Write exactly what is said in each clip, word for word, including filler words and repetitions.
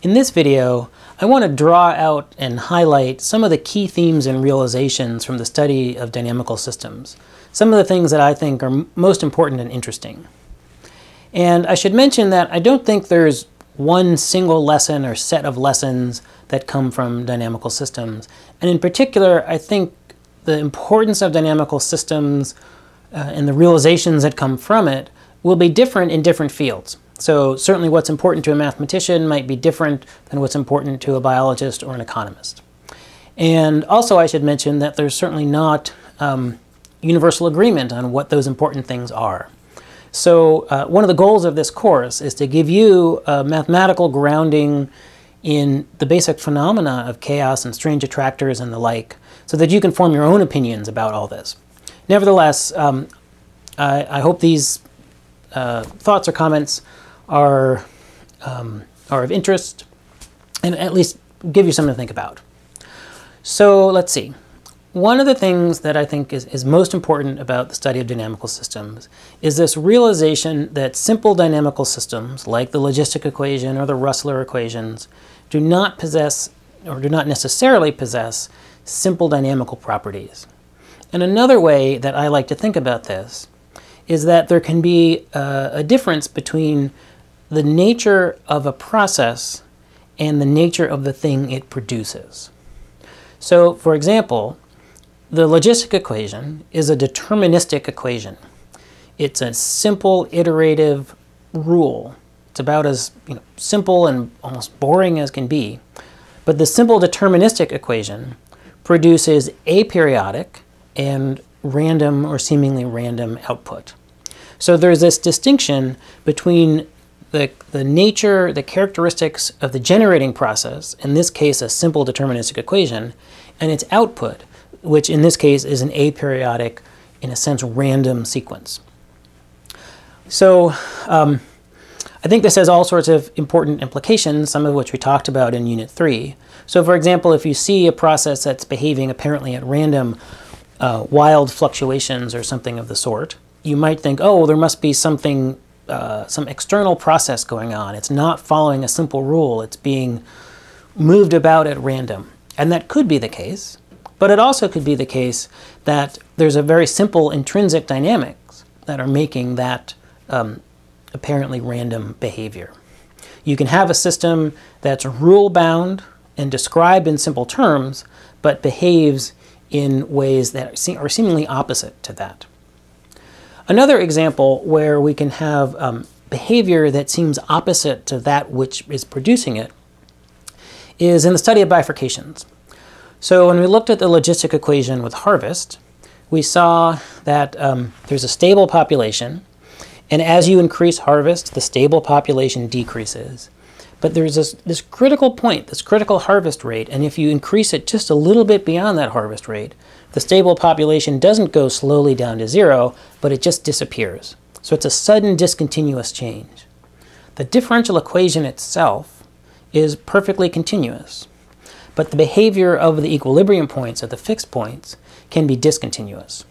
In this video, I want to draw out and highlight some of the key themes and realizations from the study of dynamical systems, some of the things that I think are most important and interesting. And I should mention that I don't think there's one single lesson or set of lessons that come from dynamical systems. And in particular, I think the importance of dynamical systems uh, and the realizations that come from it will be different in different fields. So certainly what's important to a mathematician might be different than what's important to a biologist or an economist. And also I should mention that there's certainly not um, universal agreement on what those important things are. So uh, one of the goals of this course is to give you a mathematical grounding in the basic phenomena of chaos and strange attractors and the like, so that you can form your own opinions about all this. Nevertheless, um, I, I hope these uh, thoughts or comments are, um, are of interest and at least give you something to think about. So let's see. One of the things that I think is, is most important about the study of dynamical systems is this realization that simple dynamical systems, like the logistic equation or the Russell equations, do not possess or do not necessarily possess simple dynamical properties. And another way that I like to think about this is that there can be a, a difference between the nature of a process and the nature of the thing it produces. So, for example, the logistic equation is a deterministic equation. It's a simple iterative rule. It's about as you know, simple and almost boring as can be. But the simple deterministic equation produces aperiodic and random or seemingly random output. So there's this distinction between the, the nature, the characteristics of the generating process, in this case a simple deterministic equation, and its output, which in this case is an aperiodic, in a sense, random sequence. So um, I think this has all sorts of important implications, some of which we talked about in Unit three. So for example, if you see a process that's behaving apparently at random, uh, wild fluctuations or something of the sort, you might think, oh, well, there must be something, uh, some external process going on. It's not following a simple rule. It's being moved about at random. And that could be the case. But it also could be the case that there's a very simple intrinsic dynamics that are making that um, apparently random behavior. You can have a system that's rule-bound and described in simple terms, but behaves in ways that are seemingly opposite to that. Another example where we can have um, behavior that seems opposite to that which is producing it is in the study of bifurcations. So when we looked at the logistic equation with harvest, we saw that um, there's a stable population, and as you increase harvest, the stable population decreases. But there's this, this critical point, this critical harvest rate, and if you increase it just a little bit beyond that harvest rate, the stable population doesn't go slowly down to zero, but it just disappears. So it's a sudden discontinuous change. The differential equation itself is perfectly continuous, but the behavior of the equilibrium points at the fixed points can be discontinuous.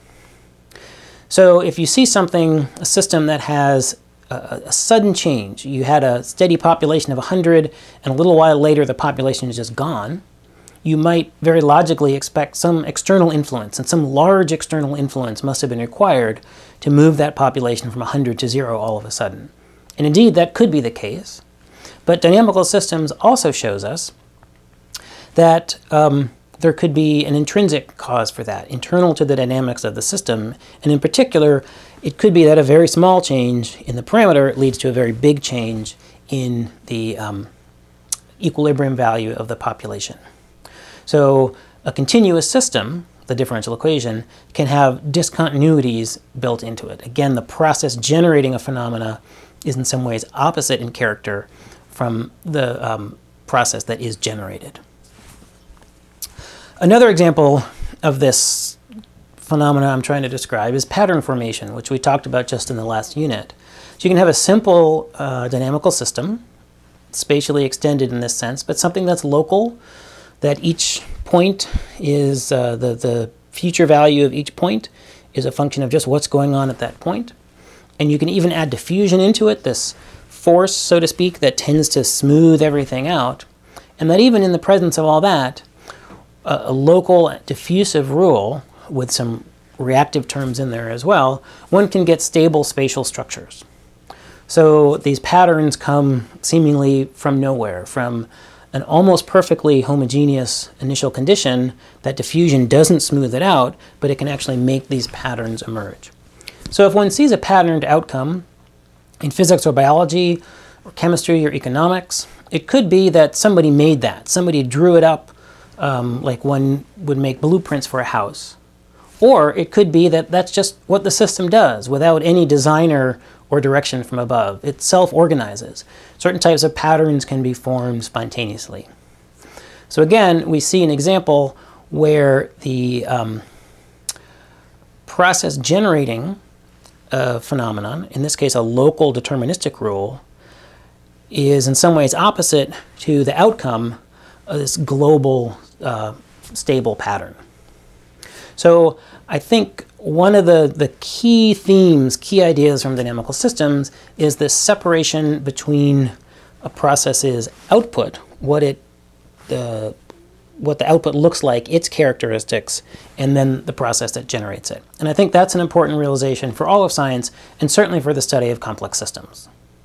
So if you see something, a system that has a, a sudden change, you had a steady population of one hundred, and a little while later the population is just gone, you might very logically expect some external influence, and some large external influence must have been required to move that population from one hundred to zero all of a sudden. And indeed, that could be the case. But dynamical systems also shows us that um, there could be an intrinsic cause for that, internal to the dynamics of the system. And in particular, it could be that a very small change in the parameter leads to a very big change in the um, equilibrium value of the population. So a continuous system, the differential equation, can have discontinuities built into it. Again, the process generating a phenomena is in some ways opposite in character from the um, process that is generated. Another example of this phenomena I'm trying to describe is pattern formation, which we talked about just in the last unit. So you can have a simple uh, dynamical system, spatially extended in this sense, but something that's local, that each point is, uh, the, the future value of each point is a function of just what's going on at that point. And you can even add diffusion into it, this force, so to speak, that tends to smooth everything out, and that even in the presence of all that, a, a local diffusive rule with some reactive terms in there as well, one can get stable spatial structures. So these patterns come seemingly from nowhere, from an almost perfectly homogeneous initial condition that diffusion doesn't smooth it out, but it can actually make these patterns emerge. So if one sees a patterned outcome in physics or biology or chemistry or economics, it could be that somebody made that. Somebody drew it up um, like one would make blueprints for a house. Or it could be that that's just what the system does without any designer or direction from above. It self-organizes. Certain types of patterns can be formed spontaneously. So again, we see an example where the um, process generating a phenomenon, in this case a local deterministic rule, is in some ways opposite to the outcome of this global uh, stable pattern. So I think one of the, the key themes, key ideas from dynamical systems is this separation between a process's output, what it, the, what the output looks like, its characteristics, and then the process that generates it. And I think that's an important realization for all of science, and certainly for the study of complex systems.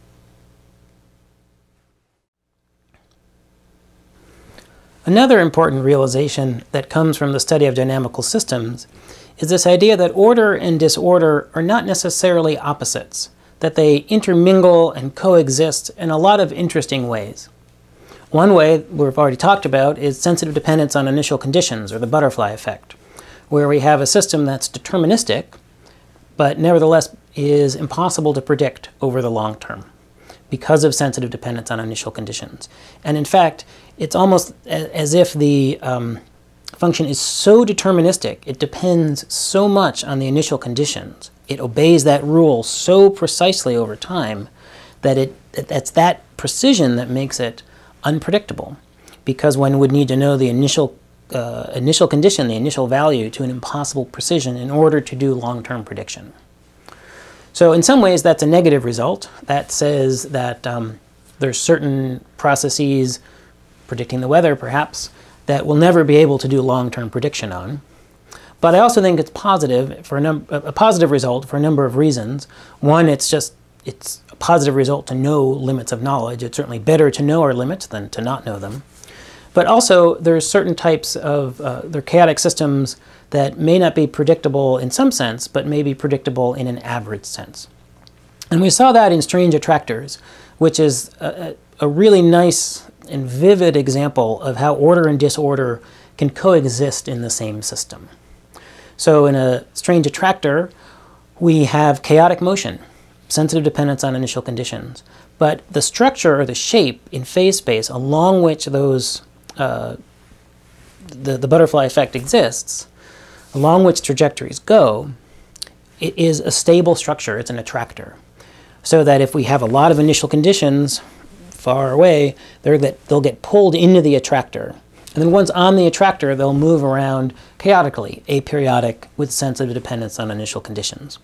Another important realization that comes from the study of dynamical systems is this idea that order and disorder are not necessarily opposites, that they intermingle and coexist in a lot of interesting ways. One way we've already talked about is sensitive dependence on initial conditions, or the butterfly effect, where we have a system that's deterministic, but nevertheless is impossible to predict over the long term because of sensitive dependence on initial conditions. And in fact, it's almost as if the um, function is so deterministic, it depends so much on the initial conditions, it obeys that rule so precisely over time that it that's that precision that makes it unpredictable, because one would need to know the initial uh, initial condition, the initial value, to an impossible precision in order to do long-term prediction. So in some ways that's a negative result. That says that um, there's certain processes, predicting the weather perhaps, that we'll never be able to do long-term prediction on. But I also think it's positive for a, num a positive result for a number of reasons. One, it's just it's a positive result to know limits of knowledge. It's certainly better to know our limits than to not know them. But also there's certain types of uh, they're chaotic systems that may not be predictable in some sense, but may be predictable in an average sense. And we saw that in strange attractors, which is a, a really nice and vivid example of how order and disorder can coexist in the same system. So in a strange attractor, we have chaotic motion, sensitive dependence on initial conditions. But the structure or the shape in phase space along which those uh, the, the butterfly effect exists, along which trajectories go, it is a stable structure. It's an attractor. So that if we have a lot of initial conditions far away, they're get, they'll get pulled into the attractor. And then once on the attractor, they'll move around chaotically, aperiodic, with sensitive dependence on initial conditions.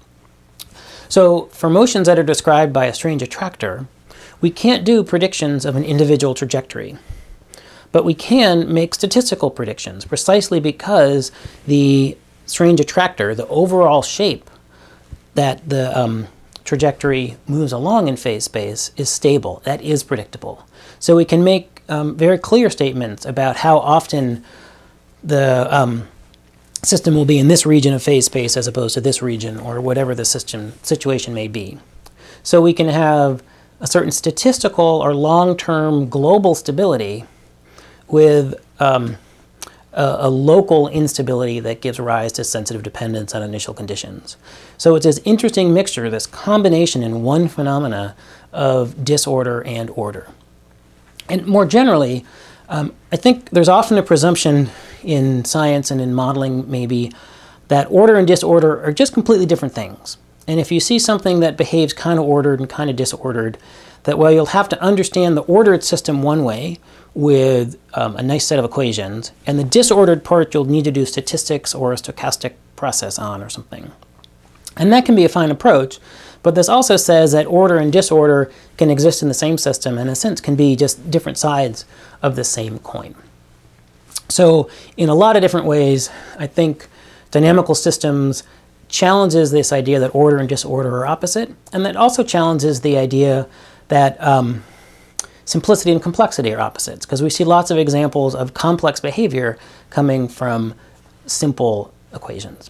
So for motions that are described by a strange attractor, we can't do predictions of an individual trajectory. But we can make statistical predictions, precisely because the strange attractor, the overall shape that the um, trajectory moves along in phase space, is stable. That is predictable. So we can make um, very clear statements about how often the um, system will be in this region of phase space as opposed to this region, or whatever the system situation may be. So we can have a certain statistical or long-term global stability with um, a, a local instability that gives rise to sensitive dependence on initial conditions. So it's this interesting mixture, this combination in one phenomena of disorder and order. And more generally, um, I think there's often a presumption in science and in modeling maybe that order and disorder are just completely different things. And if you see something that behaves kind of ordered and kind of disordered, that well, you'll have to understand the ordered system one way with um, a nice set of equations, and the disordered part you'll need to do statistics or a stochastic process on or something. And that can be a fine approach, But this also says that order and disorder can exist in the same system and in a sense can be just different sides of the same coin. So in a lot of different ways, I think dynamical systems challenges this idea that order and disorder are opposite, and that also challenges the idea that um, simplicity and complexity are opposites, because we see lots of examples of complex behavior coming from simple equations.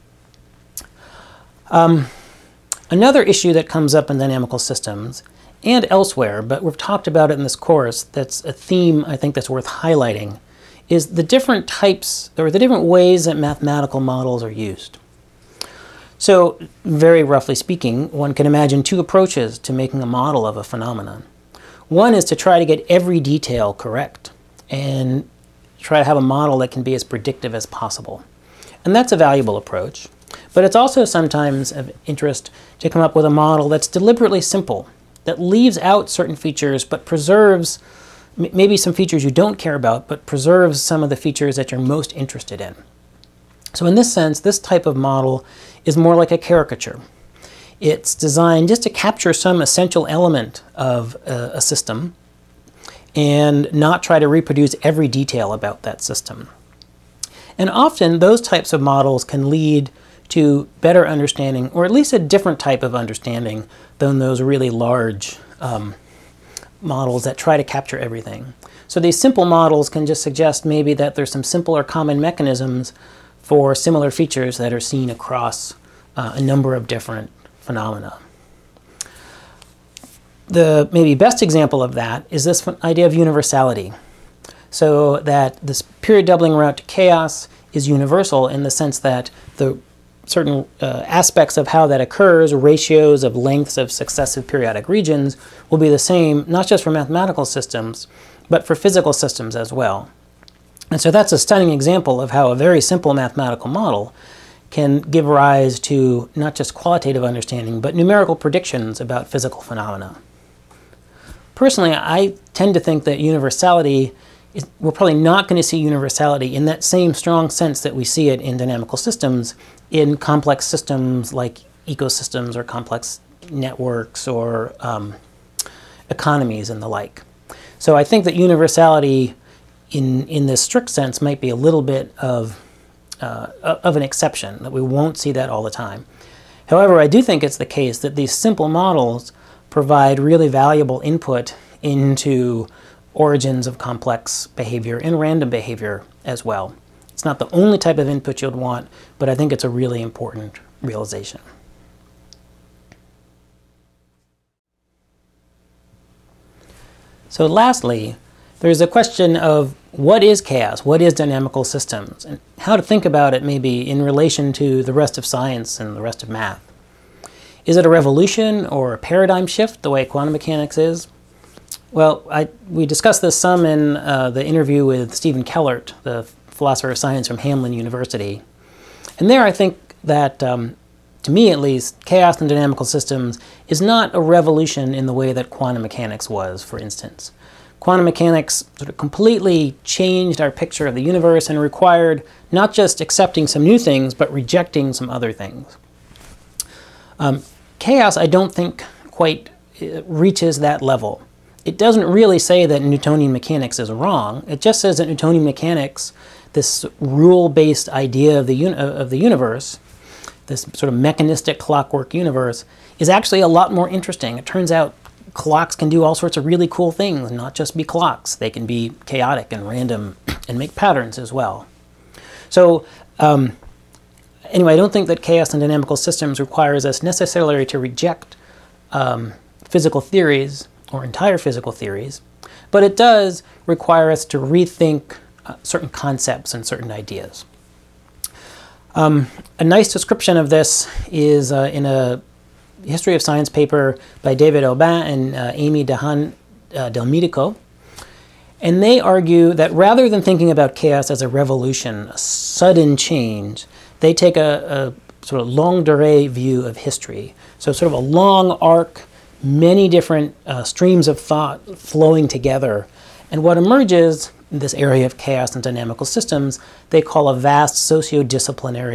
Um, another issue that comes up in dynamical systems and elsewhere, but we've talked about it in this course, that's a theme I think that's worth highlighting, is the different types, or the different ways that mathematical models are used. So, very roughly speaking, one can imagine two approaches to making a model of a phenomenon. One is to try to get every detail correct and try to have a model that can be as predictive as possible. And that's a valuable approach. But it's also sometimes of interest to come up with a model that's deliberately simple, that leaves out certain features but preserves maybe some features you don't care about, but preserves some of the features that you're most interested in. So in this sense, this type of model is more like a caricature. It's designed just to capture some essential element of a, a system and not try to reproduce every detail about that system. And often those types of models can lead to better understanding, or at least a different type of understanding than those really large um, models that try to capture everything. So these simple models can just suggest maybe that there's some simple or common mechanisms for similar features that are seen across uh, a number of different phenomena. The maybe best example of that is this idea of universality. So that this period doubling route to chaos is universal in the sense that the certain uh, aspects of how that occurs, ratios of lengths of successive periodic regions, will be the same, not just for mathematical systems, but for physical systems as well. And so that's a stunning example of how a very simple mathematical model can give rise to not just qualitative understanding, but numerical predictions about physical phenomena. Personally, I tend to think that universality is, we're probably not going to see universality in that same strong sense that we see it in dynamical systems in complex systems like ecosystems or complex networks or um, economies and the like. So I think that universality in, in this strict sense might be a little bit of, uh, of an exception, that we won't see that all the time. However, I do think it's the case that these simple models provide really valuable input into origins of complex behavior and random behavior as well. It's not the only type of input you'd want, but I think it's a really important realization. So lastly, there's a question of what is chaos, what is dynamical systems, and how to think about it maybe in relation to the rest of science and the rest of math. Is it a revolution or a paradigm shift the way quantum mechanics is? Well, I, we discussed this some in uh, the interview with Stephen Kellert, the philosopher of science from Hamline University. And there I think that, um, to me at least, chaos in dynamical systems is not a revolution in the way that quantum mechanics was, for instance. Quantum mechanics sort of completely changed our picture of the universe and required not just accepting some new things, but rejecting some other things. Um, chaos, I don't think, quite uh, reaches that level. It doesn't really say that Newtonian mechanics is wrong. It just says that Newtonian mechanics, this rule-based idea of the, uni of the universe, this sort of mechanistic clockwork universe, is actually a lot more interesting. It turns out clocks can do all sorts of really cool things, not just be clocks. They can be chaotic and random and make patterns as well. So um, anyway, I don't think that chaos in dynamical systems requires us necessarily to reject um, physical theories or entire physical theories, but it does require us to rethink uh, certain concepts and certain ideas. Um, a nice description of this is uh, in a history of science paper by David Aubin and uh, Amy Dehan uh, Del Medico. And they argue that rather than thinking about chaos as a revolution, a sudden change, they take a, a sort of longue durée view of history. So sort of a long arc, many different uh, streams of thought flowing together. And what emerges in this area of chaos and dynamical systems, they call a vast socio-disciplinary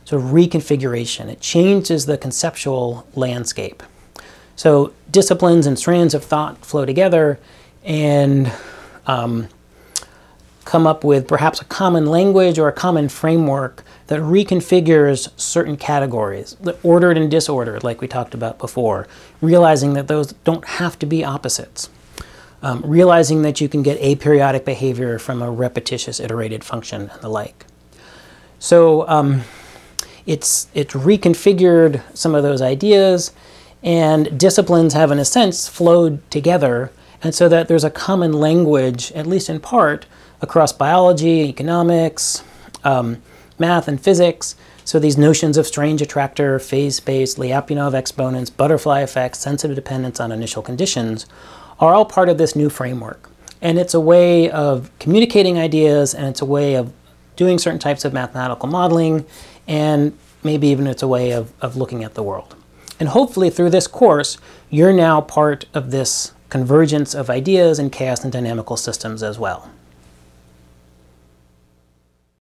So reconfiguration, it changes the conceptual landscape. So disciplines and strands of thought flow together and um, come up with perhaps a common language or a common framework that reconfigures certain categories, ordered and disordered, like we talked about before, realizing that those don't have to be opposites, um, realizing that you can get aperiodic behavior from a repetitious iterated function and the like. So um, it's, it's reconfigured some of those ideas, and disciplines have, in a sense, flowed together, and so that there's a common language, at least in part, across biology, economics, um, math, and physics. So these notions of strange attractor, phase space, Lyapunov exponents, butterfly effects, sensitive dependence on initial conditions are all part of this new framework. And it's a way of communicating ideas, and it's a way of doing certain types of mathematical modeling, and maybe even it's a way of, of looking at the world. And hopefully through this course, you're now part of this convergence of ideas in chaos and dynamical systems as well.